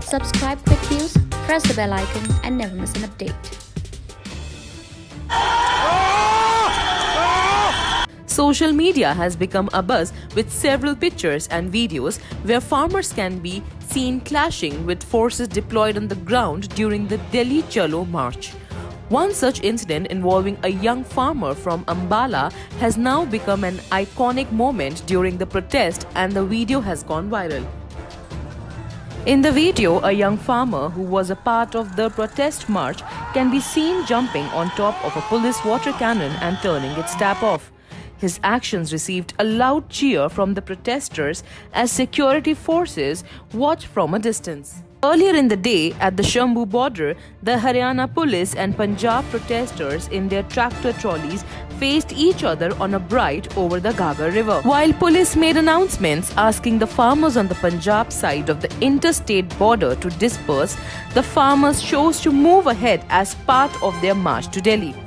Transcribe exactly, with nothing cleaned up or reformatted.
Subscribe Quick Views, press the bell icon and never miss an update. Social media has become abuzz with several pictures and videos where farmers can be seen clashing with forces deployed on the ground during the Delhi Chalo March. One such incident involving a young farmer from Ambala has now become an iconic moment during the protest, and the video has gone viral. In the video, a young farmer who was a part of the protest march can be seen jumping on top of a police water cannon and turning its tap off. His actions received a loud cheer from the protesters as security forces watched from a distance. Earlier in the day, at the Shambhu border, the Haryana police and Punjab protesters in their tractor trolleys faced each other on a bright over the Ghaggar river. While police made announcements asking the farmers on the Punjab side of the interstate border to disperse, the farmers chose to move ahead as part of their march to Delhi.